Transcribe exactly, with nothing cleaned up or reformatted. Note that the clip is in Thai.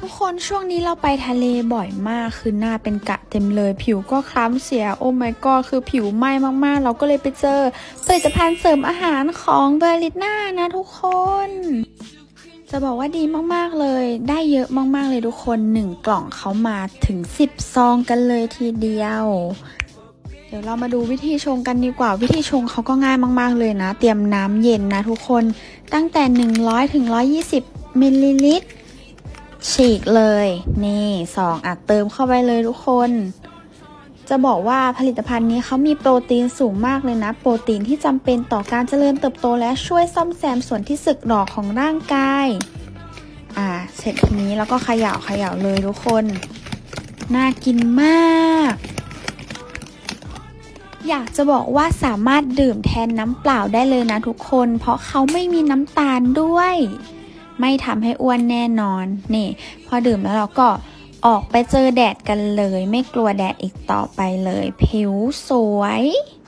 ทุกคนช่วงนี้เราไปทะเลบ่อยมากคือหน้าเป็นกะเต็มเลยผิวก็คล้ำเสียโอ้ my god คือผิวไหม้มากๆเราก็เลยไปเจอผลิตภัณฑ์เสริมอาหารของเบอร์ลิน่านะทุกคนจะบอกว่าดีมากๆเลยได้เยอะมากๆเลยทุกคนหนึ่งกล่องเขามาถึงสิบซองกันเลยทีเดียวเดี๋ยวเรามาดูวิธีชงกันดีกว่าวิธีชงเขาก็ง่ายมากๆเลยนะเตรียมน้ำเย็นนะทุกคนตั้งแต่หนึ่งร้อยถึงหนึ่งร้อยยี่สิบมิลลิลิตรฉีกเลยนี่สองอ่ะเติมเข้าไปเลยทุกคนจะบอกว่าผลิตภัณฑ์นี้เขามีโปรตีนสูงมากเลยนะโปรตีนที่จำเป็นต่อการเจริญเติบโตและช่วยซ่อมแซมส่วนที่สึกหรอของร่างกายอ่าเสร็จทีนี้แล้วก็เขย่าเขย่าเลยทุกคนน่ากินมากอยากจะบอกว่าสามารถดื่มแทนน้ำเปล่าได้เลยนะทุกคนเพราะเขาไม่มีน้ำตาลด้วยไม่ทำให้อ้วนแน่นอนนี่พอดื่มแล้วเราก็ออกไปเจอแดดกันเลยไม่กลัวแดดอีกต่อไปเลยผิวสวย